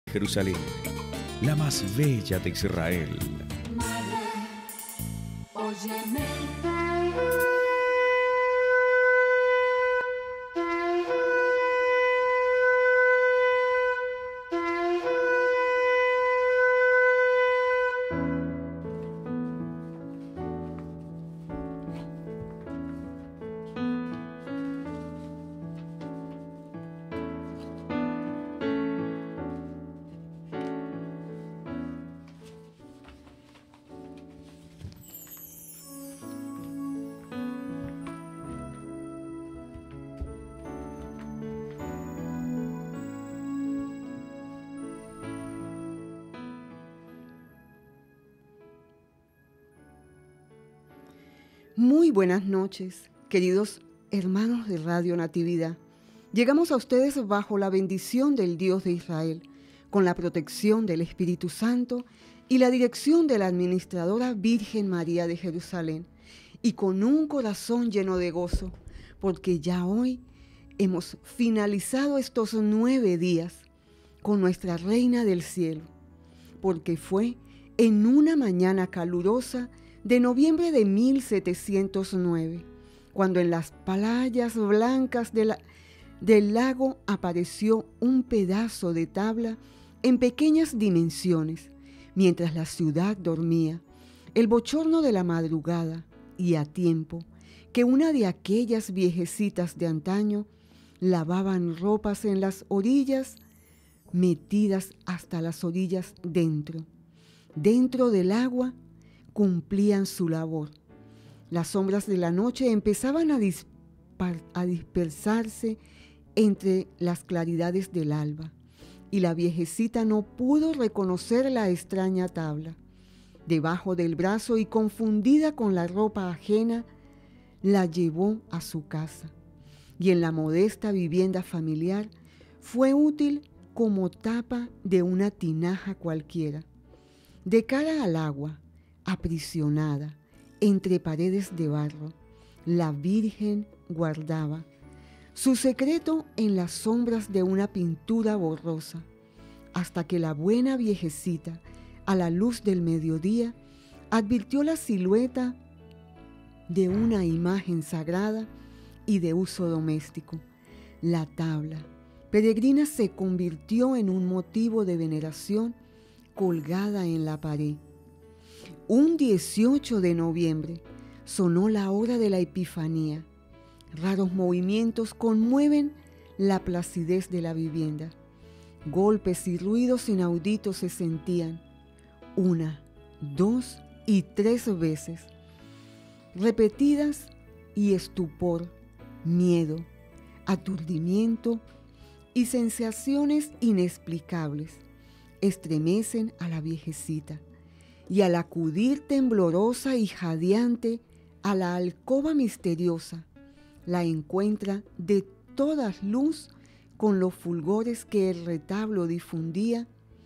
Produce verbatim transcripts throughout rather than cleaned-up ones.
Jerusalén, la más bella de Israel. Madre, óyeme. Muy buenas noches, queridos hermanos de Radio Natividad. Llegamos a ustedes bajo la bendición del Dios de Israel, con la protección del Espíritu Santo y la dirección de la administradora Virgen María de Jerusalén, y con un corazón lleno de gozo, porque ya hoy hemos finalizado estos nueve días con nuestra Reina del Cielo, porque fue en una mañana calurosa de noviembre de mil setecientos nueve, cuando en las playas blancas de la, del lago apareció un pedazo de tabla en pequeñas dimensiones, mientras la ciudad dormía, el bochorno de la madrugada, y a tiempo que una de aquellas viejecitas de antaño lavaban ropas en las orillas, metidas hasta las orillas dentro. Dentro del agua cumplían su labor. Las sombras de la noche empezaban a, dispar, a dispersarse entre las claridades del alba, y la viejecita no pudo reconocer la extraña tabla. Debajo del brazo y confundida con la ropa ajena, la llevó a su casa, y en la modesta vivienda familiar fue útil como tapa de una tinaja cualquiera. De cara al agua, aprisionada entre paredes de barro, la Virgen guardaba su secreto en las sombras de una pintura borrosa, hasta que la buena viejecita, a la luz del mediodía, advirtió la silueta de una imagen sagrada y de uso doméstico. La tabla peregrina se convirtió en un motivo de veneración colgada en la pared. Un dieciocho de noviembre sonó la hora de la Epifanía. Raros movimientos conmueven la placidez de la vivienda. Golpes y ruidos inauditos se sentían una, dos y tres veces, repetidas, y estupor, miedo, aturdimiento y sensaciones inexplicables estremecen a la viejecita, y al acudir temblorosa y jadeante a la alcoba misteriosa, la encuentra de todas luz con los fulgores que el retablo difundía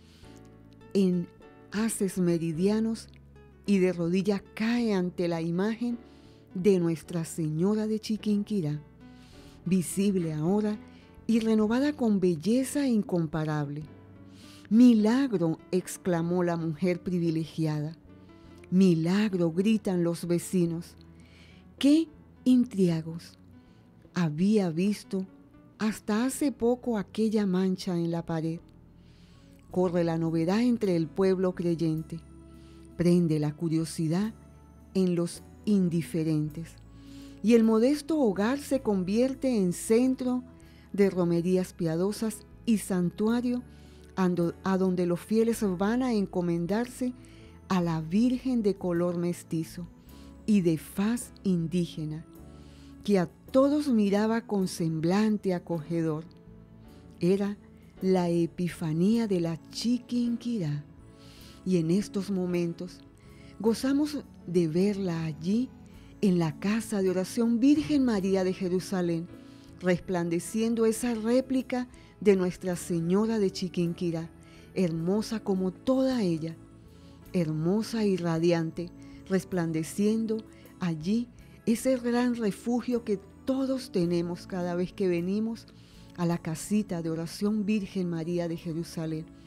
en haces meridianos, y de rodillas cae ante la imagen de Nuestra Señora de Chiquinquirá, visible ahora y renovada con belleza incomparable. «Milagro», exclamó la mujer privilegiada. «Milagro», gritan los vecinos. ¿Qué intriagos había visto hasta hace poco aquella mancha en la pared? Corre la novedad entre el pueblo creyente. Prende la curiosidad en los indiferentes, y el modesto hogar se convierte en centro de romerías piadosas y santuario a donde los fieles van a encomendarse a la Virgen de color mestizo y de faz indígena, que a todos miraba con semblante acogedor. Era la Epifanía de la Chiquinquirá, y en estos momentos gozamos de verla allí en la casa de oración Virgen María de Jerusalén, resplandeciendo esa réplica de Nuestra Señora de Chiquinquirá, hermosa como toda ella, hermosa y radiante, resplandeciendo allí ese gran refugio que todos tenemos cada vez que venimos a la casita de oración Virgen María de Jerusalén,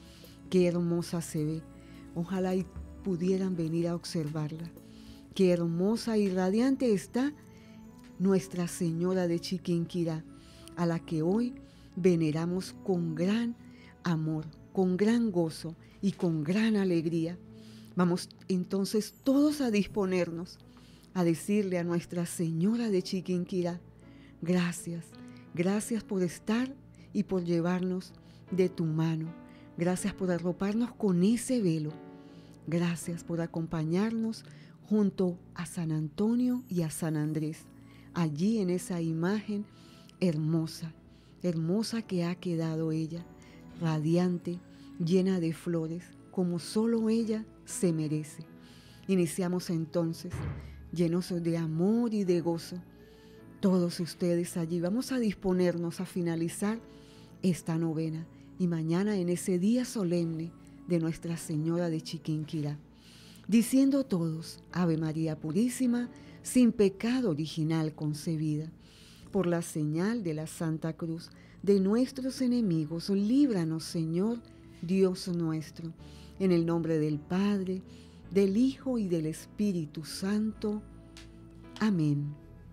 Qué hermosa se ve. Ojalá y pudieran venir a observarla. Qué hermosa y radiante está Nuestra Señora de Chiquinquirá, a la que hoy veneramos con gran amor, con gran gozo y con gran alegría. Vamos entonces todos a disponernos a decirle a Nuestra Señora de Chiquinquirá, gracias, gracias por estar y por llevarnos de tu mano. Gracias por arroparnos con ese velo. Gracias por acompañarnos junto a San Antonio y a San Andrés, allí en esa imagen hermosa, hermosa que ha quedado ella, radiante, llena de flores, como solo ella se merece. Iniciamos entonces, llenos de amor y de gozo, todos ustedes allí. Vamos a disponernos a finalizar esta novena y mañana en ese día solemne de Nuestra Señora de Chiquinquirá, diciendo todos, Ave María Purísima, sin pecado original concebida, por la señal de la Santa Cruz de nuestros enemigos, líbranos, Señor, Dios nuestro, en el nombre del Padre, del Hijo y del Espíritu Santo. Amén.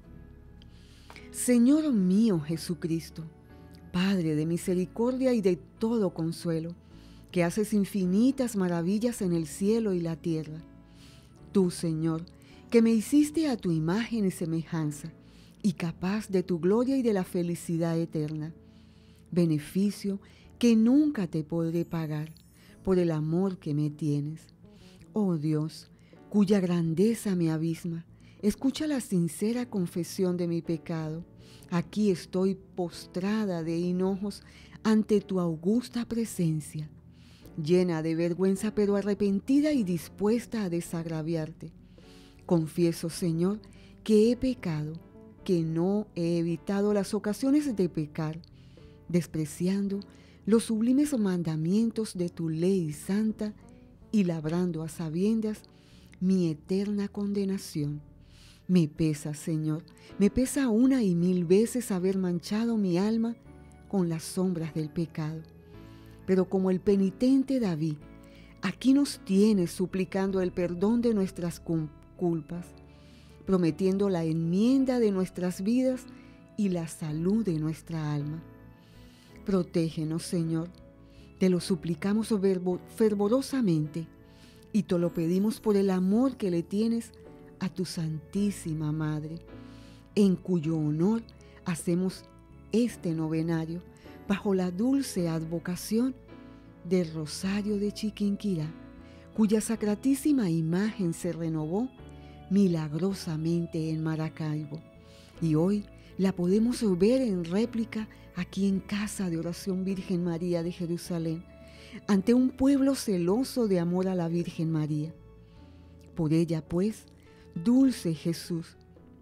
Señor mío Jesucristo, Padre de misericordia y de todo consuelo, que haces infinitas maravillas en el cielo y la tierra. Tú, Señor, que me hiciste a tu imagen y semejanza, y capaz de tu gloria y de la felicidad eterna, beneficio que nunca te podré pagar por el amor que me tienes. Oh Dios, cuya grandeza me abisma, escucha la sincera confesión de mi pecado. Aquí estoy postrada de hinojos ante tu augusta presencia, llena de vergüenza pero arrepentida y dispuesta a desagraviarte. Confieso, Señor, que he pecado, que no he evitado las ocasiones de pecar, despreciando los sublimes mandamientos de tu ley santa y labrando a sabiendas mi eterna condenación. Me pesa, Señor, me pesa una y mil veces haber manchado mi alma con las sombras del pecado. Pero como el penitente David, aquí nos tienes suplicando el perdón de nuestras culpas, prometiendo la enmienda de nuestras vidas y la salud de nuestra alma. Protégenos, Señor, te lo suplicamos fervorosamente y te lo pedimos por el amor que le tienes a tu Santísima Madre, en cuyo honor hacemos este novenario bajo la dulce advocación del Rosario de Chiquinquirá, cuya sacratísima imagen se renovó milagrosamente en Maracaibo, y hoy la podemos ver en réplica aquí en Casa de Oración Virgen María de Jerusalén, ante un pueblo celoso de amor a la Virgen María. Por ella, pues, dulce Jesús,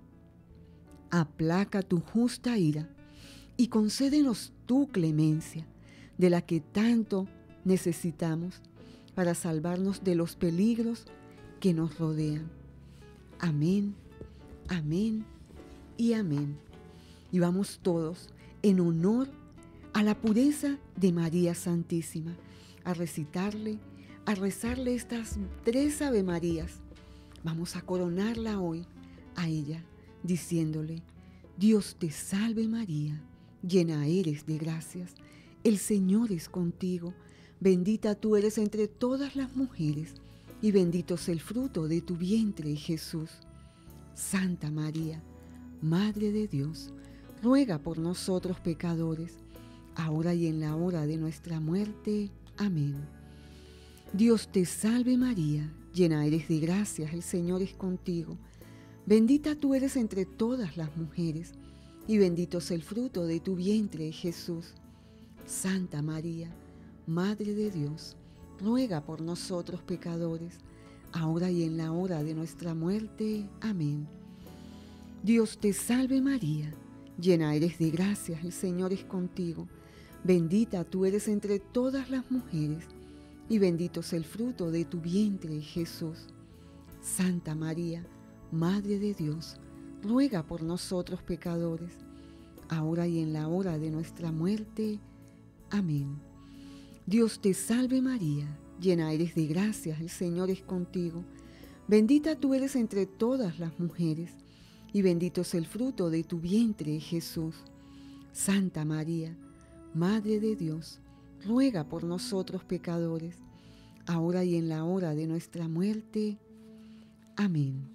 aplaca tu justa ira y concédenos tu clemencia, de la que tanto necesitamos para salvarnos de los peligros que nos rodean. Amén, amén y amén. Y vamos todos en honor a la pureza de María Santísima a recitarle, a rezarle estas tres Ave Marías. Vamos a coronarla hoy a ella, diciéndole: Dios te salve María, llena eres de gracias, el Señor es contigo, bendita tú eres entre todas las mujeres, y bendito es el fruto de tu vientre, Jesús. Santa María, Madre de Dios, ruega por nosotros pecadores, ahora y en la hora de nuestra muerte. Amén. Dios te salve María, llena eres de gracias, el Señor es contigo. Bendita tú eres entre todas las mujeres, y bendito es el fruto de tu vientre, Jesús. Santa María, Madre de Dios, ruega por nosotros pecadores, ahora y en la hora de nuestra muerte. Amén. Dios te salve María, llena eres de gracias, el Señor es contigo. Bendita tú eres entre todas las mujeres, y bendito es el fruto de tu vientre, Jesús. Santa María, Madre de Dios, ruega por nosotros pecadores, ahora y en la hora de nuestra muerte. Amén. Dios te salve María, llena eres de gracia, el Señor es contigo. Bendita tú eres entre todas las mujeres, y bendito es el fruto de tu vientre, Jesús. Santa María, Madre de Dios, ruega por nosotros pecadores, ahora y en la hora de nuestra muerte. Amén.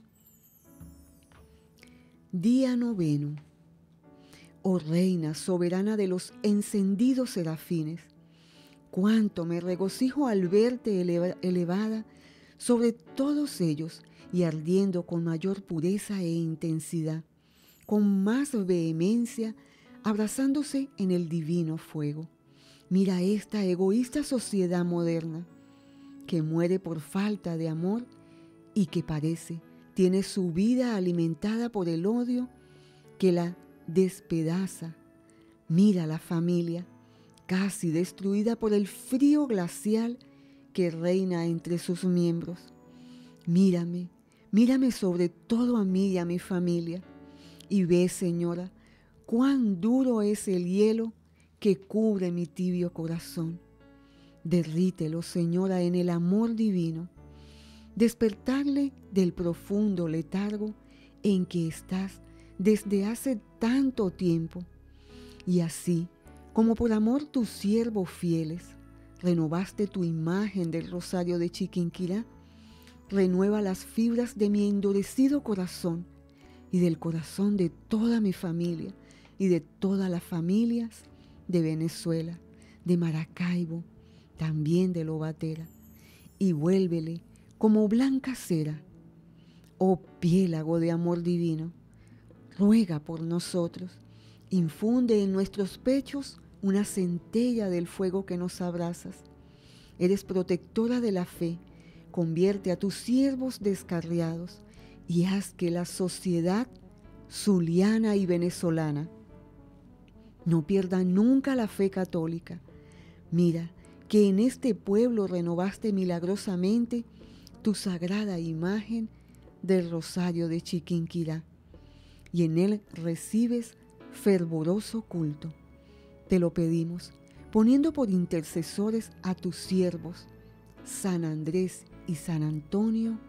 Día noveno. Oh Reina soberana de los encendidos serafines, cuánto me regocijo al verte eleva- elevada sobre todos ellos y ardiendo con mayor pureza e intensidad, con más vehemencia, abrazándose en el divino fuego. Mira esta egoísta sociedad moderna que muere por falta de amor y que parece tiene su vida alimentada por el odio que la despedaza. Mira la familia, casi destruida por el frío glacial que reina entre sus miembros. Mírame, mírame sobre todo a mí y a mi familia, y ve, Señora, cuán duro es el hielo que cubre mi tibio corazón. Derrítelo, Señora, en el amor divino. Despertarle del profundo letargo en que estás desde hace tanto tiempo. Y así, como por amor tus siervos fieles, renovaste tu imagen del rosario de Chiquinquirá, renueva las fibras de mi endurecido corazón y del corazón de toda mi familia y de todas las familias de Venezuela, de Maracaibo, también de Lobatera, y vuélvele como blanca cera. Oh piélago de amor divino, ruega por nosotros, infunde en nuestros pechos una centella del fuego que nos abrazas. Eres protectora de la fe, convierte a tus siervos descarriados y haz que la sociedad zuliana y venezolana no pierda nunca la fe católica. Mira que en este pueblo renovaste milagrosamente tu sagrada imagen del rosario de Chiquinquirá, y en él recibes fervoroso culto. Te lo pedimos, poniendo por intercesores a tus siervos, San Andrés y San Antonio.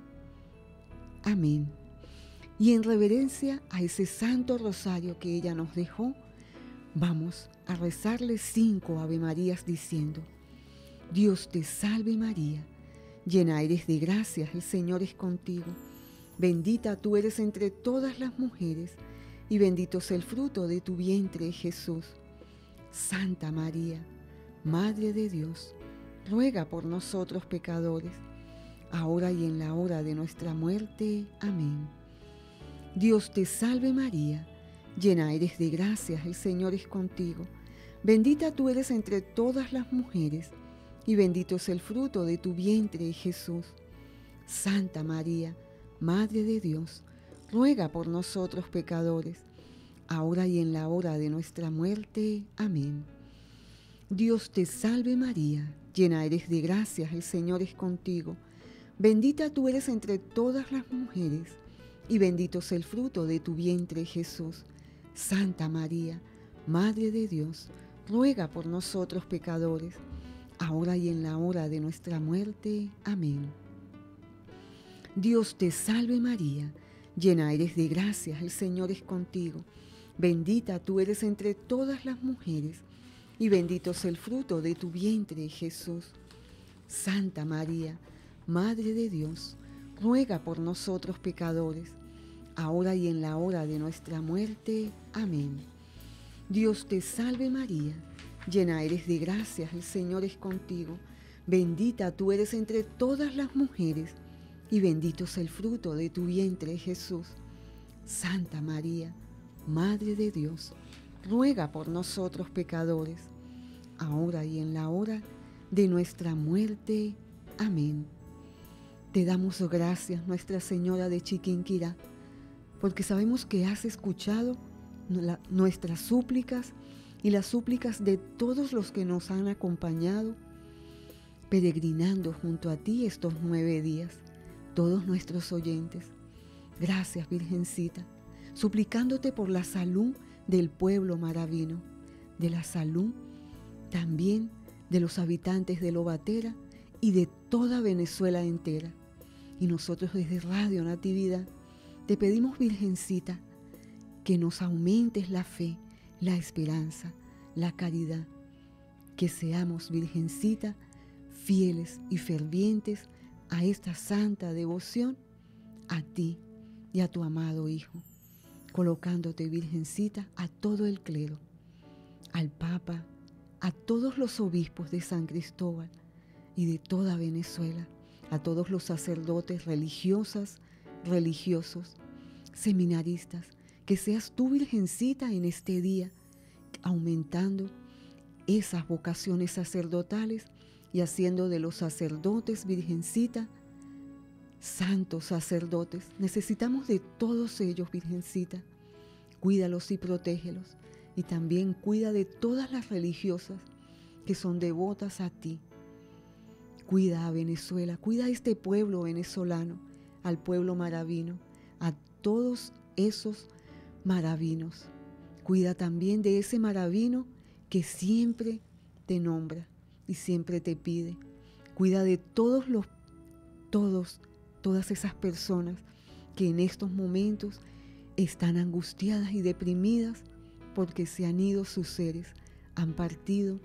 Amén. Y en reverencia a ese santo rosario que ella nos dejó, vamos a rezarle cinco Ave Marías diciendo: Dios te salve María, llena eres de gracia, el Señor es contigo. Bendita tú eres entre todas las mujeres, y bendito es el fruto de tu vientre, Jesús. Santa María, Madre de Dios, ruega por nosotros pecadores, ahora y en la hora de nuestra muerte. Amén. Dios te salve María, llena eres de gracia, el Señor es contigo. Bendita tú eres entre todas las mujeres, y bendito es el fruto de tu vientre, Jesús. Santa María, Madre de Dios, ruega por nosotros pecadores, ahora y en la hora de nuestra muerte. Amén. Dios te salve María, llena eres de gracia, el Señor es contigo. Bendita tú eres entre todas las mujeres, y bendito es el fruto de tu vientre, Jesús. Santa María, Madre de Dios, ruega por nosotros pecadores, ahora y en la hora de nuestra muerte. Amén. Dios te salve María, llena eres de gracia, el Señor es contigo. Bendita tú eres entre todas las mujeres, y bendito es el fruto de tu vientre, Jesús. Santa María, Madre de Dios, ruega por nosotros pecadores, ahora y en la hora de nuestra muerte. Amén. Dios te salve María, llena eres de gracia, el Señor es contigo. Bendita tú eres entre todas las mujeres, y bendito es el fruto de tu vientre, Jesús. Santa María, Madre de Dios, ruega por nosotros pecadores, ahora y en la hora de nuestra muerte. Amén. Te damos gracias, Nuestra Señora de Chiquinquirá, porque sabemos que has escuchado la, nuestras súplicas y las súplicas de todos los que nos han acompañado peregrinando junto a ti estos nueve días, todos nuestros oyentes. Gracias, Virgencita, suplicándote por la salud del pueblo maravino, de la salud también de los habitantes de Lobatera y de toda Venezuela entera. Y nosotros desde Radio Natividad te pedimos, Virgencita, que nos aumentes la fe, la esperanza, la caridad, que seamos, Virgencita, fieles y fervientes a esta santa devoción a ti y a tu amado Hijo, colocándote, Virgencita, a todo el clero, al Papa, a todos los obispos de San Cristóbal y de toda Venezuela, a todos los sacerdotes, religiosas, religiosos, seminaristas, que seas tú, Virgencita, en este día, aumentando esas vocaciones sacerdotales y haciendo de los sacerdotes, Virgencita, santos sacerdotes. Necesitamos de todos ellos, Virgencita. Cuídalos y protégelos. Y también cuida de todas las religiosas que son devotas a ti. Cuida a Venezuela, cuida a este pueblo venezolano, al pueblo maravino, a todos esos maravinos. Cuida también de ese maravino que siempre te nombra y siempre te pide. Cuida de todos los, todos, todas esas personas que en estos momentos están angustiadas y deprimidas porque se han ido sus seres, han partido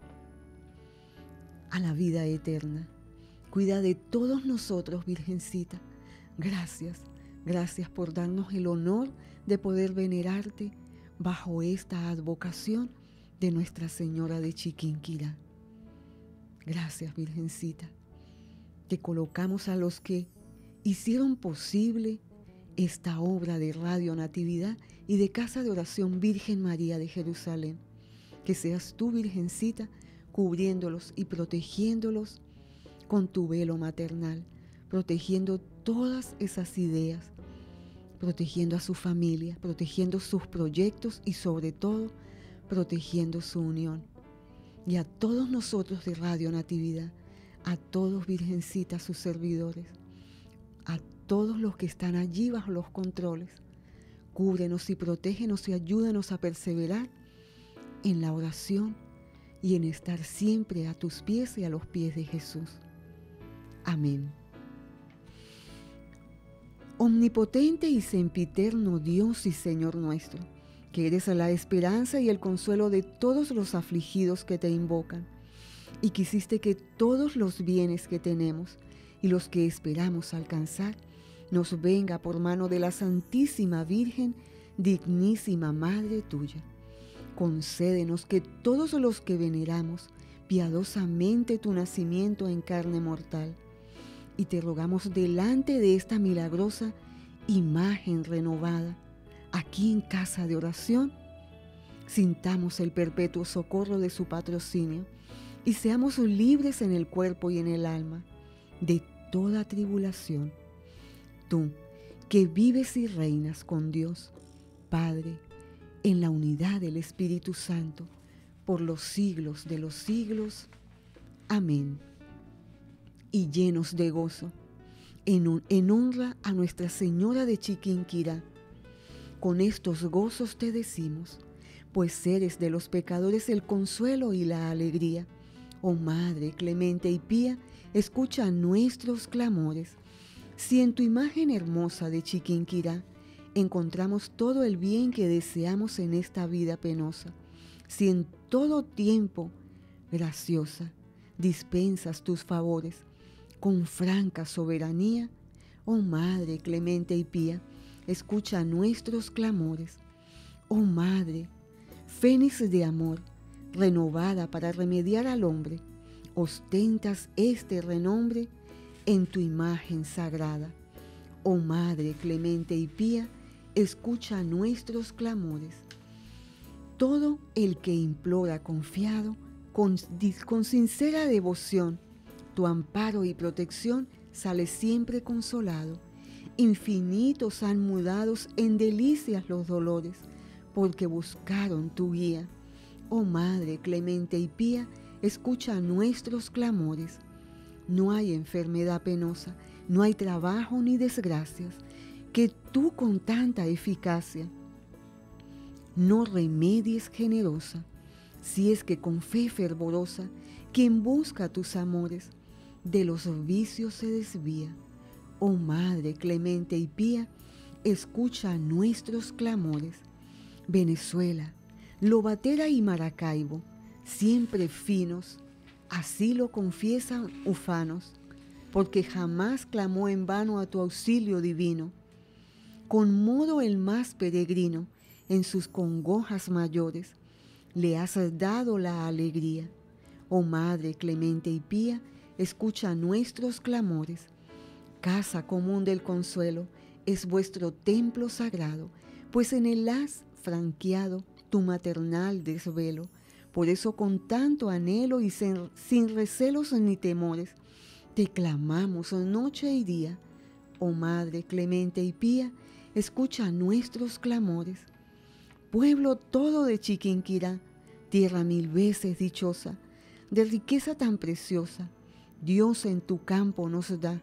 a la vida eterna. Cuida de todos nosotros, Virgencita. Gracias, gracias por darnos el honor de poder venerarte bajo esta advocación de Nuestra Señora de Chiquinquirá. Gracias, Virgencita. Te colocamos a los que hicieron posible esta obra de Radio Natividad y de Casa de Oración Virgen María de Jerusalén. Que seas tú, Virgencita, cubriéndolos y protegiéndolos con tu velo maternal, protegiendo todas esas ideas, protegiendo a su familia, protegiendo sus proyectos y sobre todo, protegiendo su unión. Y a todos nosotros de Radio Natividad, a todos, Virgencita, sus servidores, a todos los que están allí bajo los controles, cúbrenos y protégenos y ayúdanos a perseverar en la oración y en estar siempre a tus pies y a los pies de Jesús. Amén. Omnipotente y sempiterno Dios y Señor nuestro, que eres la esperanza y el consuelo de todos los afligidos que te invocan, y quisiste que todos los bienes que tenemos y los que esperamos alcanzar nos venga por mano de la Santísima Virgen, dignísima Madre tuya. Concédenos que todos los que veneramos piadosamente tu nacimiento en carne mortal, y te rogamos delante de esta milagrosa imagen renovada, aquí en Casa de Oración, sintamos el perpetuo socorro de su patrocinio y seamos libres en el cuerpo y en el alma de toda tribulación. Tú, que vives y reinas con Dios, Padre, en la unidad del Espíritu Santo, por los siglos de los siglos. Amén. Y llenos de gozo, en, un, en honra a Nuestra Señora de Chiquinquirá, con estos gozos te decimos, pues eres de los pecadores el consuelo y la alegría. Oh Madre clemente y pía, escucha nuestros clamores. Si en tu imagen hermosa de Chiquinquirá encontramos todo el bien que deseamos en esta vida penosa, si en todo tiempo, graciosa, dispensas tus favores con franca soberanía, oh Madre clemente y pía, escucha nuestros clamores. Oh Madre, fénix de amor, renovada para remediar al hombre, ostentas este renombre en tu imagen sagrada. Oh Madre clemente y pía, escucha nuestros clamores. Todo el que implora confiado, con, con sincera devoción, tu amparo y protección, sale siempre consolado. Infinitos han mudados en delicias los dolores, porque buscaron tu guía. Oh Madre clemente y pía, escucha nuestros clamores. No hay enfermedad penosa, no hay trabajo ni desgracias, que tú con tanta eficacia no remedies generosa, si es que con fe fervorosa Quien busca tus amores, de los vicios se desvía. Oh Madre clemente y pía, escucha nuestros clamores. Venezuela, Lobatera y Maracaibo, siempre finos, así lo confiesan ufanos, porque jamás clamó en vano a tu auxilio divino. Con modo el más peregrino, en sus congojas mayores, le has dado la alegría. Oh Madre clemente y pía, escucha nuestros clamores. Casa común del consuelo, es vuestro templo sagrado, pues en él has franqueado tu maternal desvelo. Por eso con tanto anhelo y sin, sin recelos ni temores, te clamamos noche y día. Oh Madre clemente y pía, escucha nuestros clamores. Pueblo todo de Chiquinquirá, tierra mil veces dichosa, de riqueza tan preciosa, Dios en tu campo nos da.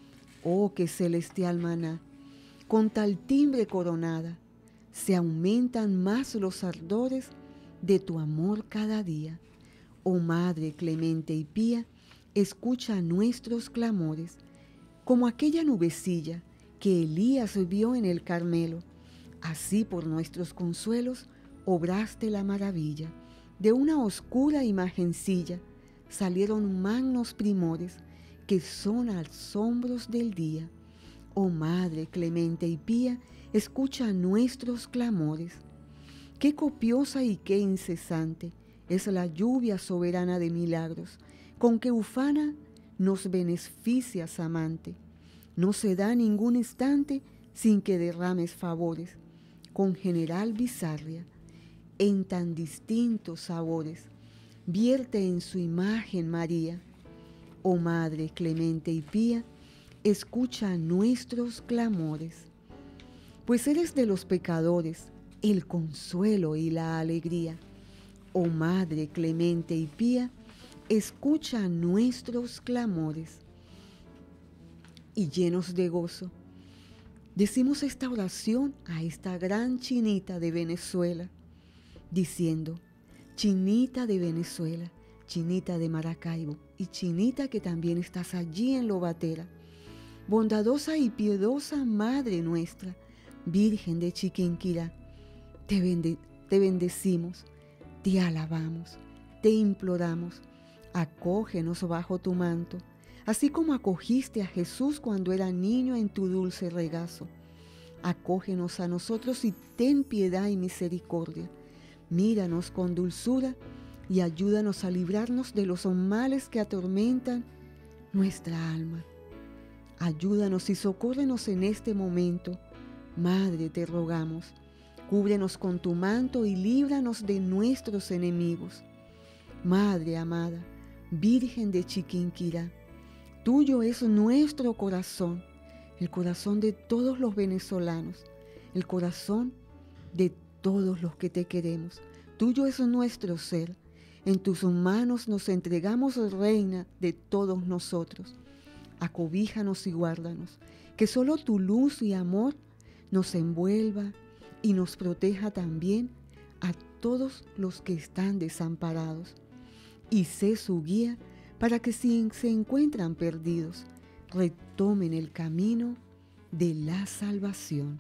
Oh, qué celestial maná, con tal timbre coronada, se aumentan más los ardores de tu amor cada día. Oh Madre clemente y pía, escucha nuestros clamores, como aquella nubecilla que Elías vio en el Carmelo. Así por nuestros consuelos obraste la maravilla. De una oscura imagencilla salieron magnos primores que son asombros del día. Oh Madre clemente y pía, escucha nuestros clamores. Qué copiosa y qué incesante es la lluvia soberana de milagros, con que ufana nos beneficias, amante. No se da ningún instante sin que derrames favores, con general bizarria, en tan distintos sabores, vierte en su imagen María. Oh Madre clemente y pía, escucha nuestros clamores. Pues eres de los pecadores el consuelo y la alegría. Oh Madre clemente y pía, escucha nuestros clamores. Y llenos de gozo, decimos esta oración a esta gran chinita de Venezuela, diciendo: Chinita de Venezuela, Chinita de Maracaibo y Chinita que también estás allí en Lobatera, bondadosa y piedosa Madre nuestra, Virgen de Chiquinquirá, te, bende te bendecimos, te alabamos, te imploramos, acógenos bajo tu manto, así como acogiste a Jesús cuando era niño en tu dulce regazo. Acógenos a nosotros y ten piedad y misericordia. Míranos con dulzura y ayúdanos a librarnos de los males que atormentan nuestra alma. Ayúdanos y socórrenos en este momento. Madre, te rogamos, cúbrenos con tu manto y líbranos de nuestros enemigos. Madre amada, Virgen de Chiquinquirá, tuyo es nuestro corazón, el corazón de todos los venezolanos, el corazón de todos los que te queremos. Tuyo es nuestro ser. En tus manos nos entregamos, Reina de todos nosotros. Acobíjanos y guárdanos, que solo tu luz y amor nos envuelva y nos proteja también a todos los que están desamparados. Y sé su guía para que si se encuentran perdidos, retomen el camino de la salvación.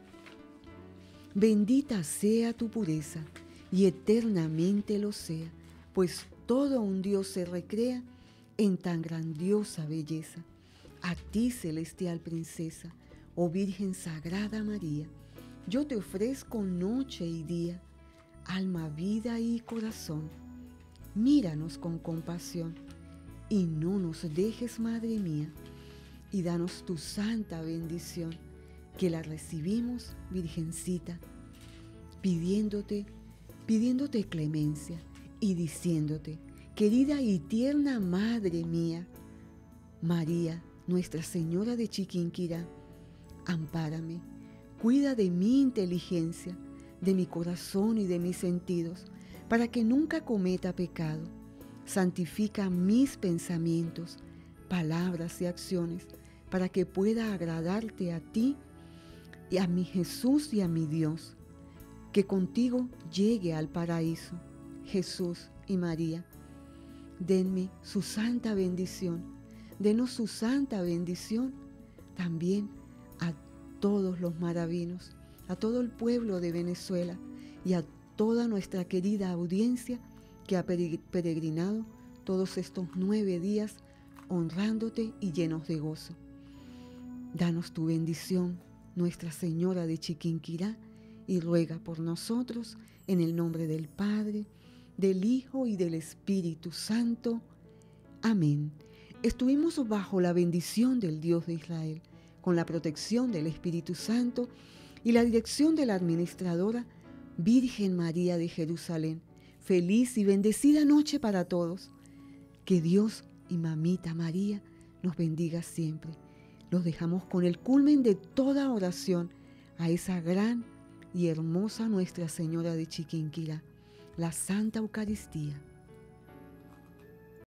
Bendita sea tu pureza y eternamente lo sea, pues todo un Dios se recrea en tan grandiosa belleza. A ti, celestial princesa, oh Virgen Sagrada María, yo te ofrezco noche y día, alma, vida y corazón. Míranos con compasión y no nos dejes, Madre mía, y danos tu santa bendición, que la recibimos, Virgencita, pidiéndote, pidiéndote clemencia y diciéndote: querida y tierna Madre mía, María, Nuestra Señora de Chiquinquirá, ampárame, cuida de mi inteligencia, de mi corazón y de mis sentidos, para que nunca cometa pecado. Santifica mis pensamientos, palabras y acciones, para que pueda agradarte a ti y a mi Jesús y a mi Dios, que contigo llegue al paraíso. Jesús y María, denme su santa bendición. Denos su santa bendición también a todos los maravinos, a todo el pueblo de Venezuela y a toda nuestra querida audiencia que ha peregrinado todos estos nueve días honrándote y llenos de gozo. Danos tu bendición, Nuestra Señora de Chiquinquirá, y ruega por nosotros en el nombre del Padre, del Hijo y del Espíritu Santo. Amén. Estuvimos bajo la bendición del Dios de Israel, con la protección del Espíritu Santo y la dirección de la administradora Virgen María de Jerusalén. Feliz y bendecida noche para todos. Que Dios y Mamita María nos bendiga siempre. Los dejamos con el culmen de toda oración a esa gran y hermosa Nuestra Señora de Chiquinquirá, la Santa Eucaristía.